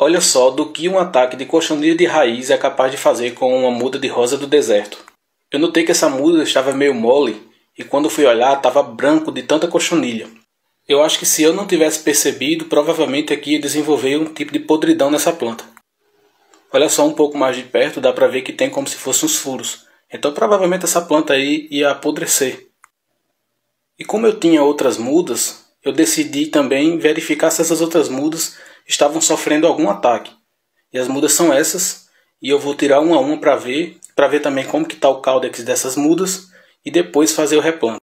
Olha só do que um ataque de cochonilha de raiz é capaz de fazer com uma muda de rosa do deserto. Eu notei que essa muda estava meio mole e quando fui olhar estava branco de tanta cochonilha. Eu acho que se eu não tivesse percebido, provavelmente aqui ia desenvolver um tipo de podridão nessa planta. Olha só um pouco mais de perto, dá para ver que tem como se fossem uns furos. Então provavelmente essa planta aí ia apodrecer. E como eu tinha outras mudas, eu decidi também verificar se essas outras mudas estavam sofrendo algum ataque. E as mudas são essas, e eu vou tirar uma a uma para ver também como que está o caudex dessas mudas e depois fazer o replanto.